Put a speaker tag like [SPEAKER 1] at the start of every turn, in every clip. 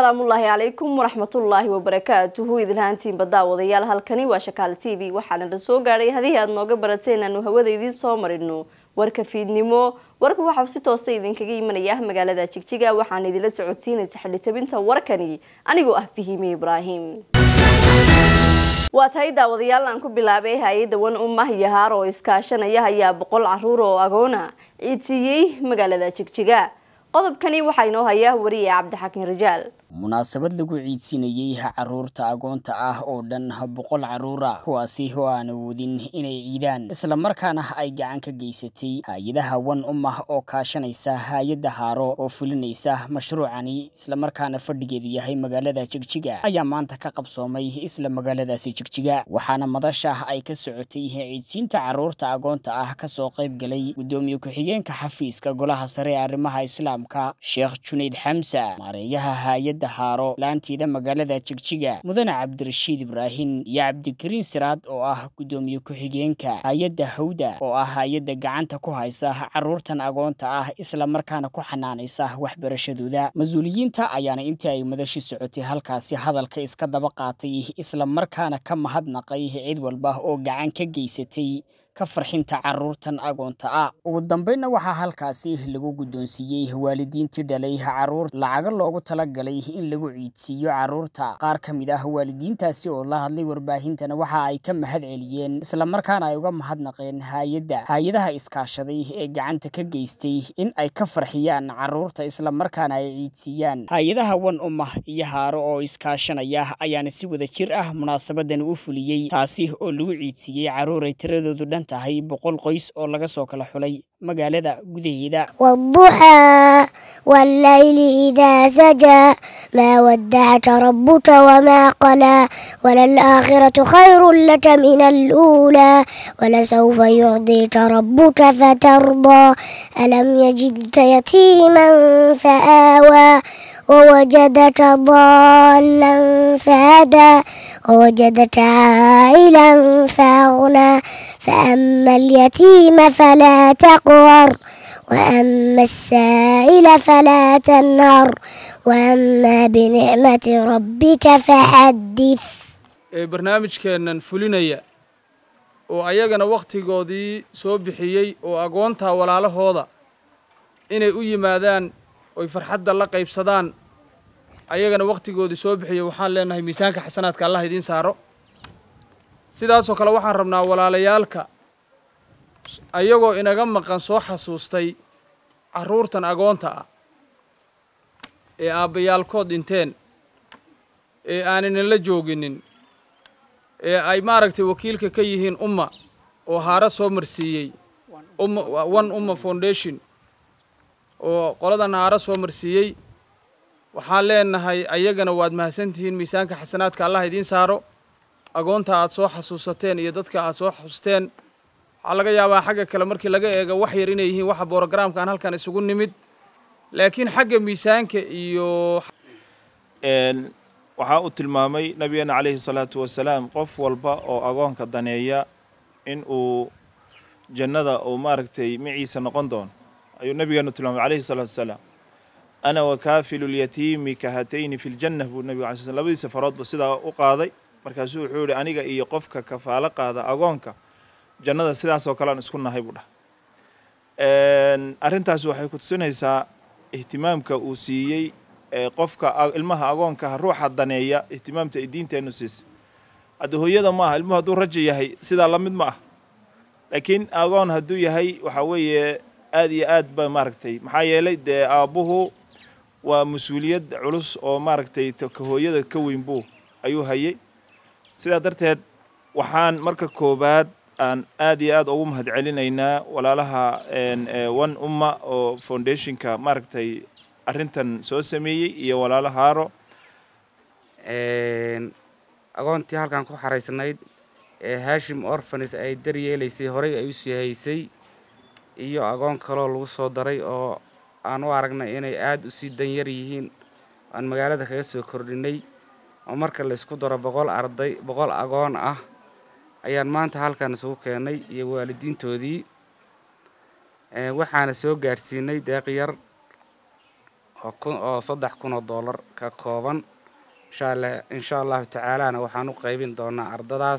[SPEAKER 1] السلام الله عليكم ورحمة الله وبركاته. إذا هانتين بداوديال halkani waa Shakaal TV waxaana la soo gaaray hadii aad nooga barateen aanu hawadeedii soo marino warka fiidnimo warka waxa si toos ah idinkaga imanaya magaalada Jigjiga waxaan idin la socodsiinaysaa xilitabinta warkani anigoo ah Fihimi Ibrahim. waa tahay daawadayaal aan ku bilaabay hay'adda wan Yahaar oo iskaashanaya ayaa 100 caruur oo agoona ciidiyay magaalada Jigjiga. qodobkani waxa inoo haya wariye Cabdixakiin Rijaal.
[SPEAKER 2] munaasabad lagu ciidsinayay caruurta agoonta ah oo dhan 100 caruur ah kuwaasi oo aan awoodin inay ciidaan isla markaana ay gacan ka geysatay hay'adaha wan oo kaashanaysa hay'adda Haaro oo fulinaysa mashruucani isla markaana fadhigeedu yahay magaalada Jigjiga ayaa maanta ka qabsoomay isla magaaladaasi Jigjiga waxaana madasha ay ka socotay ciidsinta caruurta agoonta ah ka soo qayb galay gudoomiye ku-xigeenka xafiiska golaha sare ee arrimaha islaamka Sheekh Junayd Xamsa maareeyaha hay'adda Haaro laantida magaalada Jigjiga mudane Cabdirashiid Ibrahim iyo Cabdikariin Siraad oo ah gudoomiye ku-xigeenka hay'adda Hawda oo ah hay'adda gacanta ku haysa caruurtan agoonta ah isla markaana ku xanaanaysa waxbarashadooda mas'uuliyiinta ayaana intii ay madashi socotay halkaasi hadalka iska daba qaatay isla markaana ka mahadnaqay cid walba oo gacan ka geysatay ka farxinta caruurtan agoonta ah ugu dambeynna waxa halkaasi lagu gudoonsiiyay waalidiintii dhalay caruur lacag loogu talagalay in lagu ciidsiyo caruurta qaar kamid ah waalidiintaasi oo la hadlay warbaahintana waxa ay ka mahad celiyeen isla markaana ay uga mahadnaqeen hay'adaha iskaashaday ee gacanta ka geystay in ay ka farxiyaan caruurta isla markaana ay ciidsiyaan hay'adaha wan iyo Haaro oo iskaashanaya ayaana si wada jir ah munaasabadan u fuliyay taasi oo lagu ciidsiyay caruur ay tiradoodu dhan tahay 100 qoys oo laga soo kala xulay magaalada gudaheeda
[SPEAKER 3] والضحى والليل إذا سجى ما ودعك ربك وما قلى وللآخرة خير لك من الأولى ولسوف يعطيك ربك فترضى ألم يجدك يتيما فآوى ووجدك ضالا فهدى ووجدك عائلا فأغنى فأما اليتيم فلا تقهر وأما السائل فلا تنهر وأما بنعمة ربك فحدث
[SPEAKER 4] barnaamijkeenan fulinaya oo ayagana waqtigoodii soo bixiyay oo agoonta walaalahooda inay u yimaadaan oo farxadda la qaybsadaan ayagana waqtigoodii soo bixiyay waxaan leenahay miisaanka xasanaadka Allah idin saaro sidaas oo kale waxaan rabnaa walaalayaalka ayagoo inaga maqan soo xasuustay caruurtan agoonta ah ee aabayaalkood dhinteen ee aanan la jooginin ee ay maaragtay wakiilka ka yihiin oo Haaro soo marsiiyay wan foundation oo qoladan Haaro soo marsiiyay waxaan leenahay ayagana waad mahadsantihiin miisaanka xasanaadka Allah idin saaro agoonta aad soo xasuusateen iyo dadka aad soo xusteen waxa laga yaabaa xagga kale markii laga eego wax yar inay yihiin waxa programka aan halkan isugu nimid laakiin xagga miisaanka iyo
[SPEAKER 5] waxa uu tilmaamay nabiga kaleey salaatu wasalaam qof walba oo agoonka daneeya in uu jannada oo maaragtay miciisa noqon doon ayuu nabiga tilmaamay kaleey salaatu wasalaam ana wa kaafilul yatiimi kahatayn fil jannah buu nabiga kaleey salaam labadiisa farood sida u qaaday markaasuu wuxuu yiri aniga iyo qofka kafaala qaada agoonka jannada sidaas oo kale aan isku nahay buu arintaas waxay ku tusinaysaa ihtimaamka uu siiyay qofka ilmaha agoonka ruuxa daneeya ihtimaamta diinteenu siisa hada hooyada ma aha ilmuhu haduu rajo yahay sida la mid ma ah laakiin agoon haduu yahay waxa weeye aad iyo aad ba maaragtay maxaa yeelay aabuhu waa mas'uuliyad culus oo maaragtay ka hooyada ka weyn buu ayuu hayay sida darteed waxaan marka koobaad aan aad iyo aad ugu mahad celinaynaa walaalaha wan oo foundationka maaragtay arintan soo sameeyay iyo walaalaha Haaro
[SPEAKER 6] agoontii halkan ku xareysanayd Hashim Orphanage ay daryeelaysay horay ay u sii haysay iyo agoon kale lagu soo daray oo aan u aragnay inay aad u sii dan yar yihiin aan magaalada kaga soo kordhinay oo marka la isku daro 100 agoon ah ayaan maanta halkan isugu keenay iyo waalidiintoodii waxaana soo gaarsiinay deeq yar oo 3,000 dollar ka kooban insha Allah ta'ala waxaan u qaybin doonaa ardadaas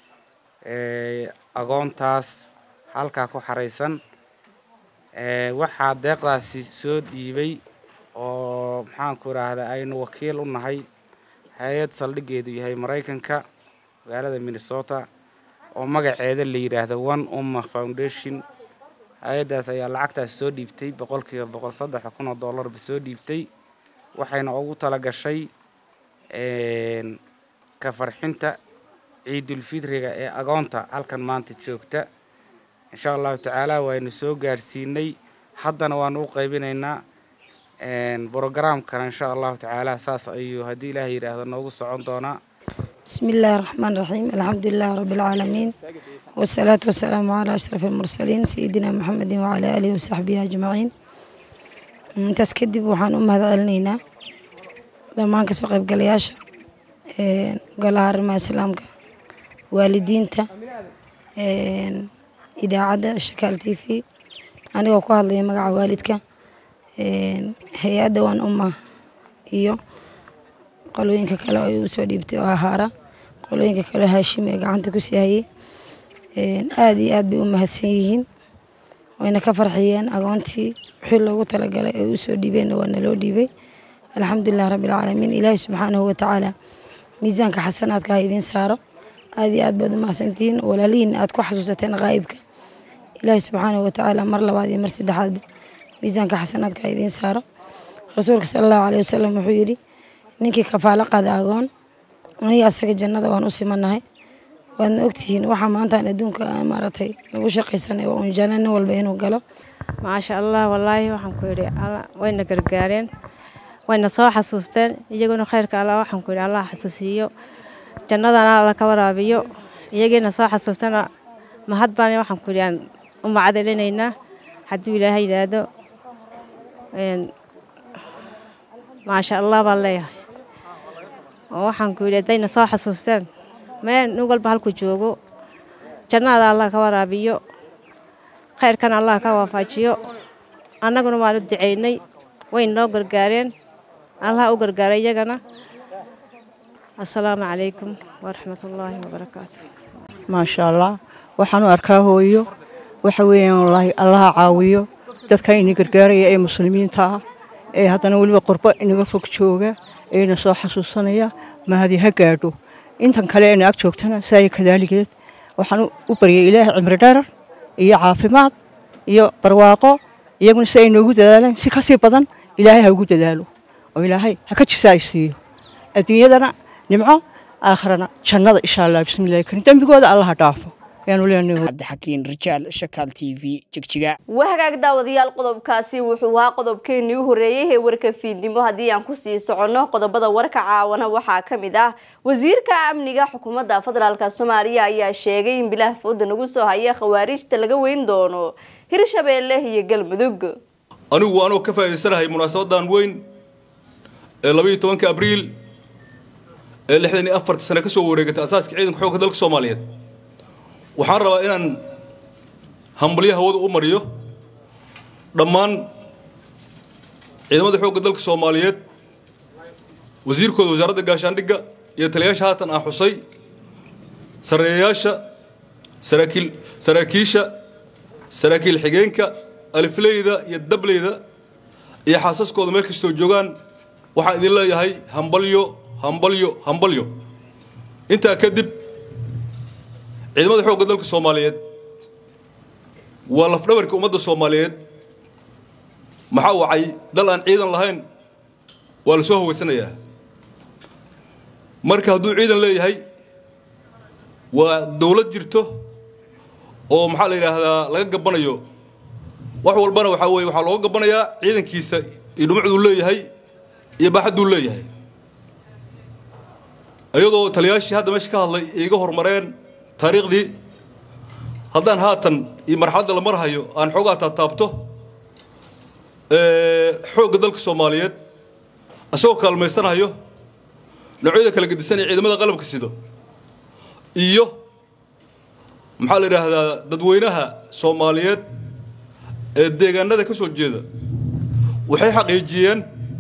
[SPEAKER 6] agoontaas halka ku xareysan waxa deeqdaasi soo dhiibay oo maxaan ku raahdaa aynu wakiil u nahay hay'ad saldhigeedu yahay Mareykanka magaalada Minnesota oo magaceeda la yiraahdo One Umma Foundation hay'adaas ayaa lacagtaas soo dhiibtay 100% 3,000 dollar soo dhiibtay waxayna ugu tala gashay ka farxinta Ciidul Fitriga ee agoonta halkan maanta joogta insha Allah ta'ala waynu soo gaarsiinay haddana waan u qaybinaynaa programkan insha Allah ta'ala saas ayuu hadii Ilaahay yiraahdo noogu socon doona
[SPEAKER 7] bismillahir rahmanir rahim alhamdulillahi rabbil alamin wassalatu wassalamu ala ashrafil mursalin sayidina muhammadin wa ala alihi wa sahbihi ajma'in intaas kadib waxaan u mahadcelinaynaa dhammaan ka soo qaybgalayaasha golaha arrimaha islaamka waalidiinta idaacadda Shakaal TV anigoo ku hadlaya magaca waalidka hay'adda One Umma iyo qolooyinka kale oo u soo dhiibtay oo ahaara qolooyinka kale Haashim ee gacanta ku siiyay aad iyo aad bay u mahadsan yihiin wayna ka farxiyeen agoontii wixii loogu talagalay ee u soo dhiibeen waa naloo dhiibay alxamdulillaah rabbil caalamiin ilaahay subxaanahu wa tacaala miisaanka xasanaadka ha idin saaro aad iyo aad baad u mahadsantihiin walaalihiin aad ku xasuusateen qaybka ilaahay subxaanahu wa tacaala mar labaad iyo mar saddexaadba miisaanka xasanaadka ha idin saaro rasuulka sallallahu alayhi wasallam wuxuu yiri ninkii kafaalo qaada agoon aniga asaga jannada waan u simanahay waadna ogtihiin waxa maanta adduunka maartay lagu shaqaysanay oo jannada walba inuu galo
[SPEAKER 8] maasha Allah wallahi waxaan ku yiri wayna gargaareen wayna soo xasuusteen iyaguna khayrka Allah waxaan ku yiri Allah xasuusiyo jannadana Allah ka waraabiyo iyagina soo xasuustana mahad baan waxaan ku yiri u macadaleynayna hadii Ilaahay yiraahdo maasha Allah wallahi waxaan ku yiri dayna soo xasuusteen meel nugalba halku joogo jannada Allah ka waraabiyo khayrkan Allah ka waafajiyo annaguna waan u duceynay way noo gargaareen Allah u gargaaray iyagana assalaamu calaykum waraxmatullaahi wabarakaatuh
[SPEAKER 9] maasha Allah waxaan u arkaa hooyo waxa weeyaan wallahi Allah caawiyo dadka in gargaaraya ee muslimiinta ah ee haddana waliba qurbo inaga fog jooga ee soo xasuusanaya mahadi ha gaadho intan kale ee ag joogtana saay kadaligeed waxaan u bariyay Ilaahay cimri dheer iyo caafimaad iyo barwaaqo iyaguna si ay noogu dadaalaan si ka sii badan Ilaahay ha ugu dadaalo oo Ilaahay ha ka jisaaysiyo adduunyadana nimco aakhirana jannada insha Allah bismillaah kan dambigooda Allah dhaafo
[SPEAKER 2] cabdixakiin rijaal Shakaal TV jigjiga
[SPEAKER 1] wahagaag daawadayaal qodobkaasi wuxuu ahaa qodobkeenii u horeeyay ee warka fiidnimo hadii aan ku sii socono qodobada warka caawana waxaa kamid ah wasiirka amniga xukuumadda federaalka Soomaaliya ayaa sheegay in bilaha fooda nagu soo haya khawaarijta laga weyn doono Hirshabeelle iyo Galmudug
[SPEAKER 10] anigu waanu ka faa'iideysanahay munaasabadan weyn ee 12 Abriil ee 64 sano ka soo wareegtay asaaska ciidanka xoogga dalka Soomaaliyeed waxaan rabaa inaan hambalyaha hawada u mariyo dhammaan ciidamada xoogga dalka Soomaaliyeed wasiirkooda wasaaradda gaashaandhigga iyo taliyaasha haatan aan xusay sareeyaasha saraakiil xigeenka alifleyda iyo dableyda iyo xaasaskooda meel kastoo joogaan waxaan idin leeyahay hambalyo intaa kadib ciidamada xoogga dalka Soomaaliyeed waa lafdhabarka ummadda Soomaaliyeed maxaa wacay dal aan ciidan lahayn waa la soo howeysanayaa marka hadduu ciidan leeyahay waa dawlad jirto oo maxaa la yiraahdaa laga gabanayo wax walbana waxa weeye waxa loo gabanayaa ciidankiisa iyo dhumucdu leeyahay iyo baaxaddu leeyahay ayadoo taliyaashii hadda meesha ka hadlay iga hormareen taariikhdii haddaan haatan iyo marxaladda la marhayo aan xoogaa taabto xoogga dalka Soomaaliyeed asagoo kaalmaysanayo noocyada kala gedisan ee ciidamada qalabka sido iyo maxaa la yiraahdaa dadweynaha Soomaaliyeed ee deegaanada ka soo jeeda waxay xaqiijiyeen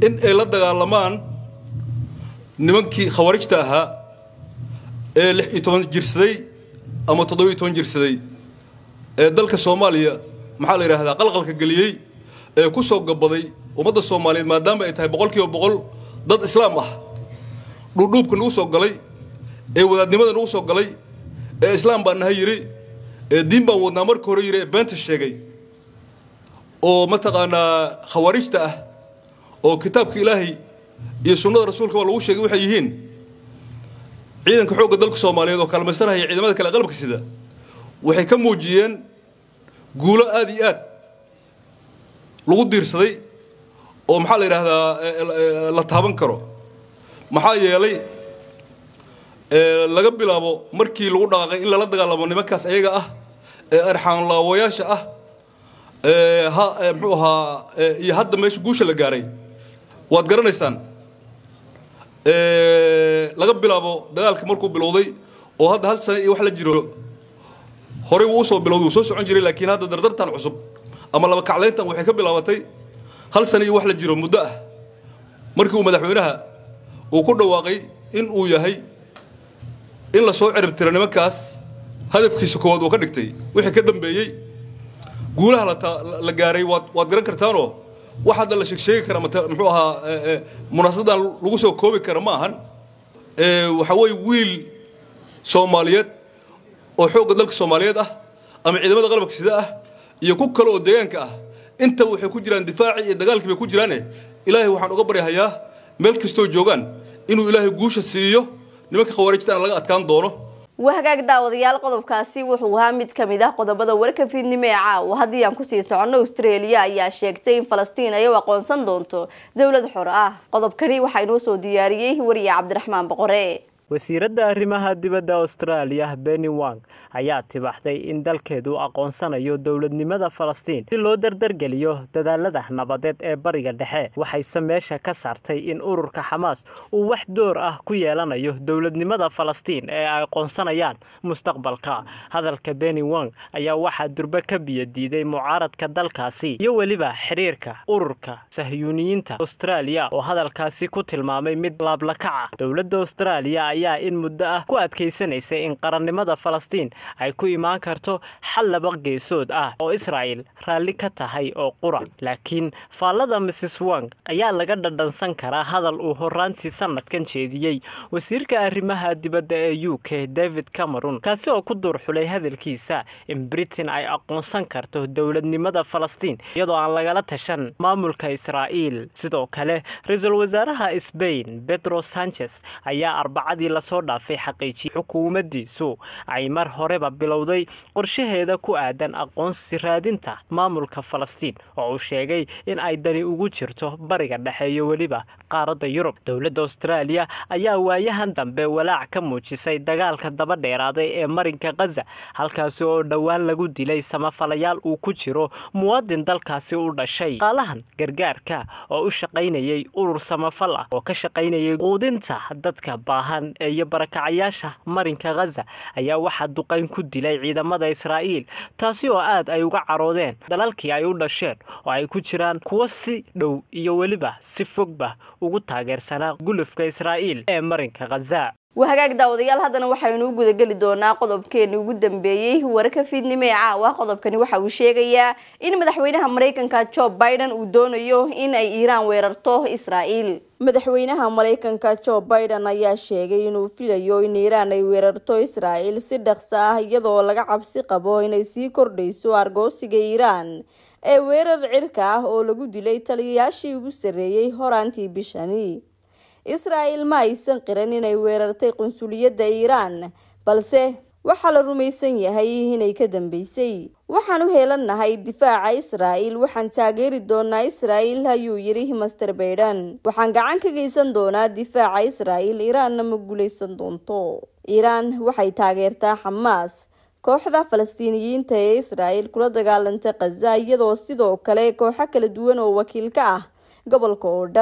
[SPEAKER 10] in ay la dagaalamaan nimankii khawaarijta ahaa ee 16 jirsaday ama 17 jirsaday ee dalka Soomaaliya maxaa la yiraahdaa qalqalka galiyay ee ku soo gabaday ummadda Soomaaliyeed maadaama ay tahay 100% dad islaam ah dhudhuubka nagu soo galay ee wadaadnimada nagu soo galay ee islaam baan nahay yiri ee diin baan wadnaa markii hore yiri beenta sheegay oo mataqaanaa khawaarijta ah oo kitaabka Ilaahay iyo sunnada rasuulka waa lagu sheegay waxay yihiin ciidanka xoogga dalka Soomaaliyeed oo kalmaysanaya ciidamada kala qalabka sida waxay ka muujiyeen guulo aad iyo aad lagu diirsaday oo maxaa la yiraahdaa la taaban karo maxaa yeelay laga bilaabo markii lagu dhaqaaqay in la dagaalamo nimankaas ayaga ah ee arxaan laawayaasha ah muxuu ahaa iyo hadda meesha guusha la gaaray waad garanaysaan laga bilaabo dagaalka markuu bilowday oo hadda hal sano iyo wax la jiro hore uu soo bilowday soo socon jiray laakiin hadda dardartan cusub ama laba kacleyntan waxay ka bilaabatay hal sano iyo wax la jiro muddo ah markii uu madaxweynaha uu ku dhawaaqay in uu yahay in la soo cirib tiro nimankaas hadafkiisa koowaad uu ka dhigtay wixii ka dambeeyay guulaha la gaaray waad garan kartaanoo wax hadda la sheegi kara muxuu ahaa munaasabadan lagu soo koobi kara ma ahan waxa weeye wiil Soomaaliyeed oo xoogga dalka Soomaaliyeed ah ama ciidamada qalabka sida ah iyo ku kale oo deegaanka ah inta waxay ku jiraan difaaci iyo dagaalkii bay ku jiraan Ilaahay waxaan uga baryahayaa meel kastoo joogan inuu Ilaahay guusha siiyo nimanka khawaarijta laga adkaan doono
[SPEAKER 1] وهاجاك داوديال قضب كاسي وحوها مد كميدا قضبدا وركا في النماعة وهذه ينكسي سعنا أستراليا يا شيكتين فلسطين أيوة قونسان دونتو دولة حرة قضب كري وحينوسو دياريه وريا عبد الرحمن بقري
[SPEAKER 11] wasiiradda arrimaha dibadda Australia Penny Wong ayaa tibaxday in dalkeedu aqoonsanayo dawladnimada Falastiin si loo dardargeliyo dadaalada nabadeed ee bariga dhexe waxay sameesha ka saartay in ururka Hamas uu wax door ah ku yeelanayo dawladnimada Falastiin ee ay aqoonsanayaan mustaqbalka hadalka Penny Wong ayaa waxa durba ka biyadiiday mucaaradka dalkaasi iyo waliba xiriirka ururka Sahyuuniyiinta Australia oo hadalkaasi ku tilmaamay mid laablakac dawladda Australia ayaa in muddo ah ku adkeysanaysa in qarannimada Falastiin ay ku imaan karto xal laba geesood ah oo Israa'iil raalli ka tahay oo qura laakiin faallada Mrs Wong ayaa laga dhadhansan karaa hadal uu horaantii sanadkan jeediyay wasiirka arrimaha dibadda ee UK David Cameron kaasi oo ku durxulay hadalkiisa in Britain ay aqoonsan karto dawladnimada Falastiin iyadoo aan lagala tashan maamulka Israa'iil sidoo kale ra'iisul wasaaraha Spain Pedro Sanchez ayaa arbacadii la soo dhaafay xaqiijiyay xukuumaddiisu ay mar horeba bilowday qorshaheeda ku aadan aqoonsi raadinta maamulka Falastiin oo uu sheegay in ay dani ugu jirto bariga dhexe iyo waliba qaaradda Yurub dawladda Australia ayaa waayahan dambe walaac ka muujisay dagaalka daba dheeraaday ee marinka Gaza halkaas oo dhawaan lagu dilay samafalayaal uu ku jiro muwaadin dalkaasi u dhashay qaalahan gargaarka oo u shaqaynayay urur samafal ah oo ka shaqaynayay quudinta dadka baahan iyo barakacayaasha marinka Gaza ayaa waxa duqayn ku dilay ciidamada Israa'iil taasi oo aad ay uga caroodeen dalalkii ay u dhasheen oo ay ku jiraan kuwa si dhow iyo waliba si fogba ugu taageersanaa gulufka Israa'iil ee marinka Gaza
[SPEAKER 1] وهاجاك داوديال هذا وحينو جود جلي دونا قضب كان وجود دنبيه ورك في النماعة وقضب كان وحوشية جيا إن مدحوينها أمريكا كاتشوب بايدن ودون يوه إن إيران ويرتوه إسرائيل مدحوينها أمريكا كاتشوب بايدن أيا شيء إنه في اليوم إن إيران ويرتوه إسرائيل صدق ساه يضو لقى عبسي قبو إن يسي كرديسو أرجوسي إيران weerar cirka ah oo lagu dilay taliyayaashii ugu sareeyay horaantii bishani Israa'iil ma aysan qiran inay weerartay qunsuliyadda Iiraan balse waxa la rumaysan yahay inay ka dambeysay waxaan u heelanahay difaaca Israa'iil waxaan taageeri doonaa Israa'iil ayuu yiri Mr Biden waxaan gacan ka geysan doonaa difaaca Israa'iil Iiraan ma guuleysan doonto Iiraan waxay taageertaa Hamas kooxda Falastiiniyiinta ee Israa'iil kula dagaalanta Gaza iyadoo sidoo kale kooxo kala duwan oo wakiil ka ah gobolka oo dhan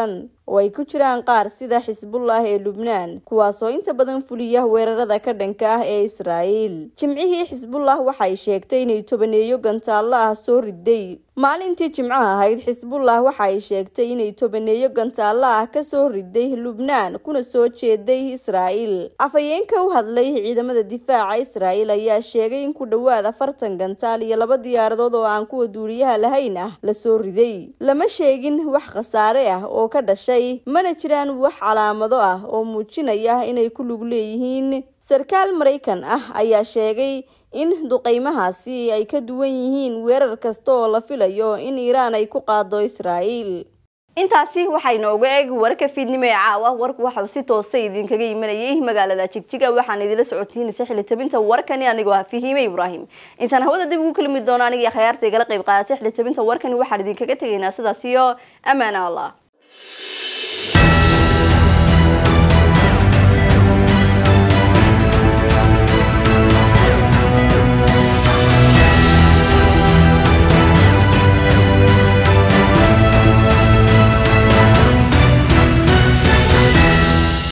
[SPEAKER 1] oo ay ku jiraan qaar sida Xisbullah ee Lubnaan kuwaas oo inta badan fuliya weerarada ka dhanka ah ee Israa'iil. Jimcihii Xisbullah waxay sheegtay inay tobaneeyo gantaalo ah soo riday. maalintii Jimcaha ahayd Xisbullah waxay sheegtay inay tobaneeyo gantaalo ah ka soo riday Lubnaan kuna soo jeeday Israa'iil. Afhayeenka u hadlay ciidamada difaaca Israa'iil ayaa sheegay in ku dhawaad 40 gantaal iyo 2 diyaaradood oo aan kuwa duuliyaha lahayn ah la soo riday. Lama sheegin wax khasaare ah oo ka dhashay, mana jiraan wax calaamado ah oo muujinaya inay ku lug leeyihiin. Sarkaal Mareykan ah ayaa sheegay in duqeymahaasi ay ka duwan yihiin weerar kasta oo la filayo in Iiraan ay ku qaado Israa'iil. intaasi waxay nooga eeg warka fiidnimo ee caawa. warku waxa uu si toos ah idinkaga imanayay magaalada Jigjiga. waxaan idin la socotiinaysaa xilli tabinta warkani anigoo ah Fihime Ibrahim. intaan hawada dib ugu kulmi doona aniga khiyaarta igala qayb qaadatay xilli tabinta warkani waxaan idinkaga tagaynaa sidaas iyo amaana Allah.